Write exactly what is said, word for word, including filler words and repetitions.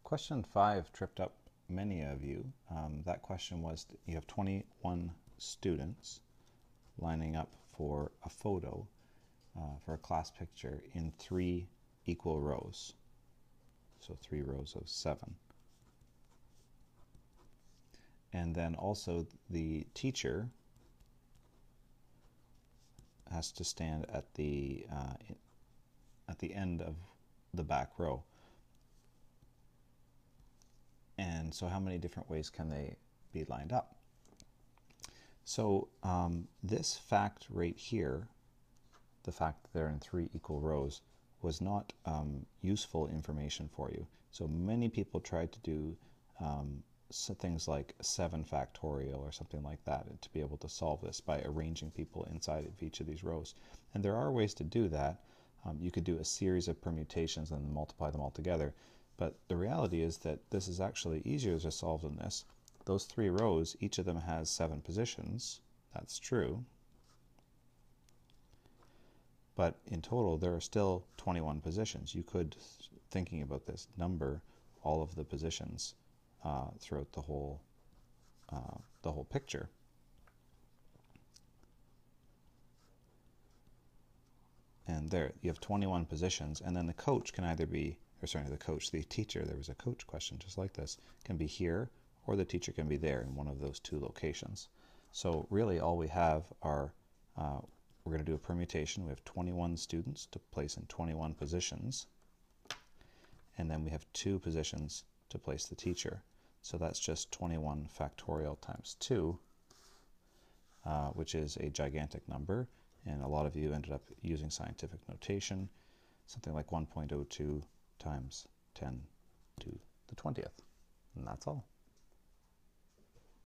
Question five tripped up many of you. Um, that question was, you have twenty-one students lining up for a photo, uh, for a class picture in three equal rows. So three rows of seven. And then also the teacher has to stand at the uh, at the end of the back row. And so how many different ways can they be lined up? So um, this fact right here, the fact that they're in three equal rows, was not um, useful information for you. So many people tried to do um, so things like seven factorial or something like that to be able to solve this by arranging people inside of each of these rows. And there are ways to do that. Um, you could do a series of permutations and multiply them all together. But the reality is that this is actually easier to solve than this. Those three rows, each of them has seven positions. That's true. But in total, there are still twenty-one positions. You could, thinking about this, number all of the positions uh, throughout the whole uh, the whole picture. And there, you have twenty-one positions, and then the coach can either be, or sorry, the coach, the teacher, there was a coach question just like this, can be here, or the teacher can be there in one of those two locations. So really all we have are, uh, we're going to do a permutation. We have twenty-one students to place in twenty-one positions, and then we have two positions to place the teacher. So that's just twenty-one factorial times two, uh, which is a gigantic number, and a lot of you ended up using scientific notation, something like one point zero two times ten to the twentieth. And that's all.